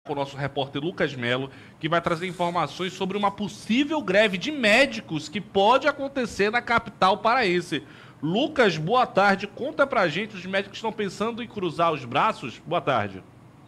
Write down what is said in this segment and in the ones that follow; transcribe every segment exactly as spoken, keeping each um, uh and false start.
com o nosso repórter Lucas Melo, que vai trazer informações sobre uma possível greve de médicos que pode acontecer na capital paraense. Lucas, boa tarde. Conta pra gente, os médicos estão pensando em cruzar os braços? Boa tarde.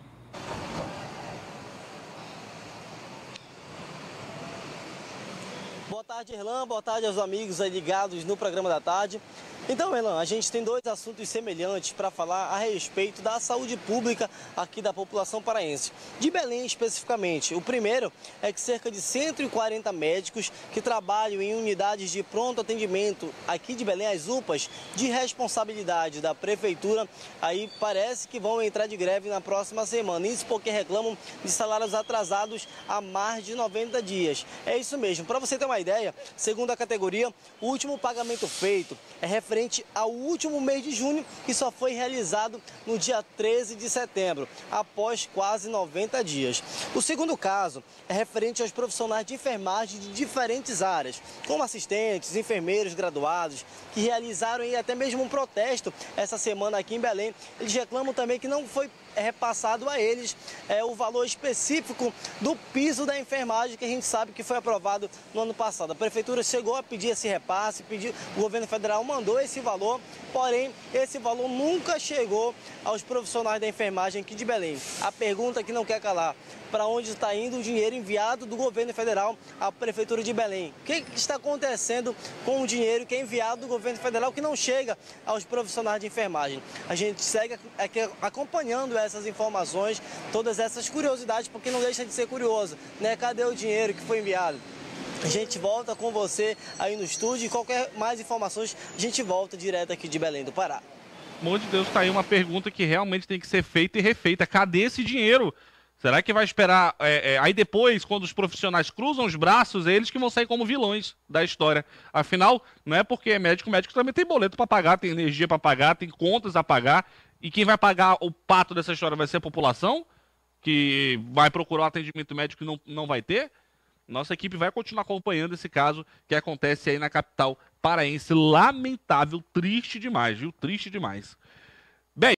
Boa tarde, Erlan. Boa tarde aos amigos aí ligados no programa da tarde. Então, Erlan, a gente tem dois assuntos semelhantes para falar a respeito da saúde pública aqui da população paraense. De Belém, especificamente. O primeiro é que cerca de cento e quarenta médicos que trabalham em unidades de pronto atendimento aqui de Belém, as U P As, de responsabilidade da prefeitura, aí parece que vão entrar de greve na próxima semana. Isso porque reclamam de salários atrasados há mais de noventa dias. É isso mesmo. Para você ter uma ideia, segundo a categoria, o último pagamento feito é referente ao último mês de junho, que só foi realizado no dia treze de setembro, após quase noventa dias. O segundo caso é referente aos profissionais de enfermagem de diferentes áreas, como assistentes, enfermeiros graduados, que realizaram aí até mesmo um protesto essa semana aqui em Belém. Eles reclamam também que não foi repassado a eles é, o valor específico do piso da enfermagem, que a gente sabe que foi aprovado no ano passado. A prefeitura chegou a pedir esse repasse, pediu, o governo federal mandou esse valor, porém esse valor nunca chegou aos profissionais da enfermagem aqui de Belém. A pergunta que não quer calar: para onde está indo o dinheiro enviado do governo federal à prefeitura de Belém? O que está acontecendo com o dinheiro que é enviado do governo federal que não chega aos profissionais de enfermagem? A gente segue aqui acompanhando essas informações, todas essas curiosidades, porque não deixa de ser curioso, né? Cadê o dinheiro que foi enviado? A gente volta com você aí no estúdio e qualquer mais informações a gente volta direto aqui de Belém do Pará. Amor de Deus, tá aí uma pergunta que realmente tem que ser feita e refeita. Cadê esse dinheiro? Será que vai esperar... É, é, aí depois, quando os profissionais cruzam os braços, é eles que vão sair como vilões da história. Afinal, não é porque é médico, o médico também tem boleto para pagar, tem energia para pagar, tem contas a pagar. E quem vai pagar o pato dessa história vai ser a população, que vai procurar o atendimento médico e não, não vai ter. Nossa equipe vai continuar acompanhando esse caso que acontece aí na capital paraense. Lamentável, triste demais, viu? Triste demais.